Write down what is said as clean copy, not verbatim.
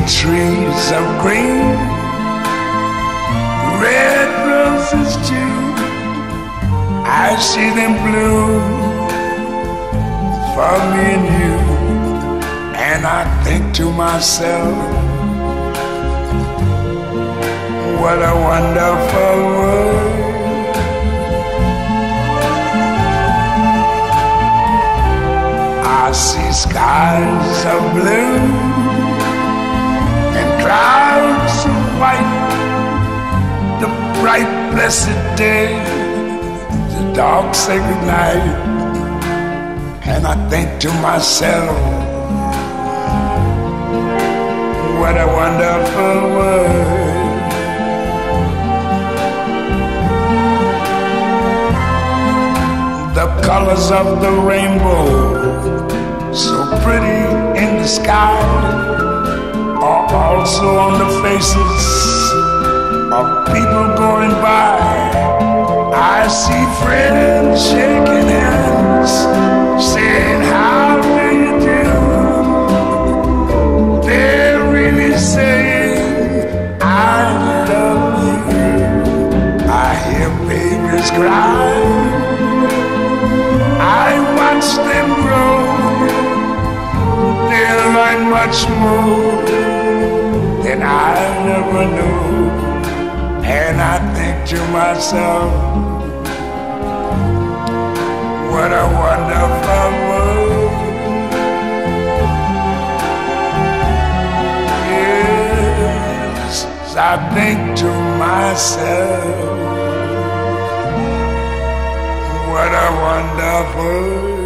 trees of green, red roses too. I see them bloom for me and you, and I think to myself, what a wonderful world. I see skies of blue and clouds of white, the bright blessed day, the dark sacred night, and I think to myself, what a wonderful world. The colors of the rainbow, so pretty in the sky, are also on the faces of people going by. I see friends shaking hands, saying, how do you do? They're really saying, I love you. I hear babies cry, I watch them grow. They'll learn much more than I never knew. And I think to myself, what a wonderful world. Yes, I think to myself, what a wonderful